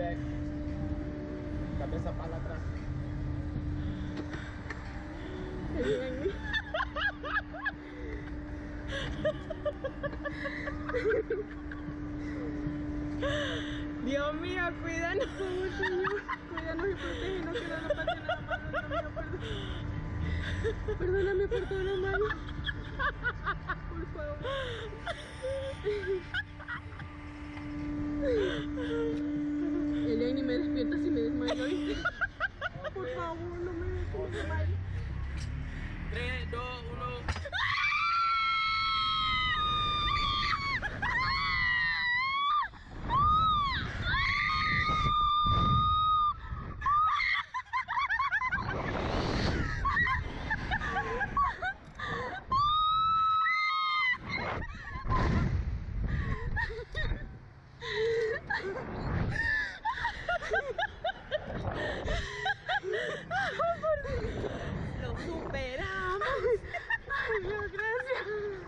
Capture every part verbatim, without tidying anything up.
back. Cabeza para atrás. Dios mío, cuídanos, Señor. Cuídanos y protégenos, que no nos pase nada malo, Dios mío, perdón. Perdóname por todo lo malo. Por favor. Elian, ni me despierta si me desmayo, ¿viste? Por favor, no me desmayo. tres, dos, uno. Lo superamos. Ay, Dios, gracias.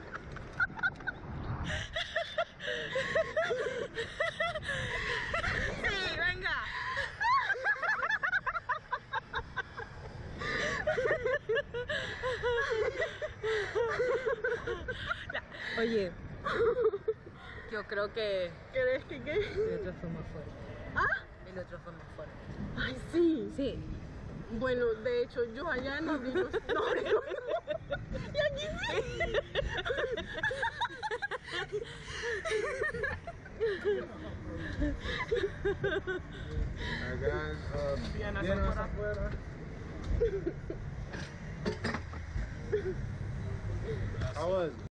Sí, venga. Oye, yo creo que ¿Crees que qué? el otro fue más fuerte. ¿Ah? El otro fue más fuerte. Ay, sí. Sí. Bueno, de hecho, yo allá no digo. No, no, no. Y aquí sí. Hagan uh, Piernas piernas afuera. afuera. How was it?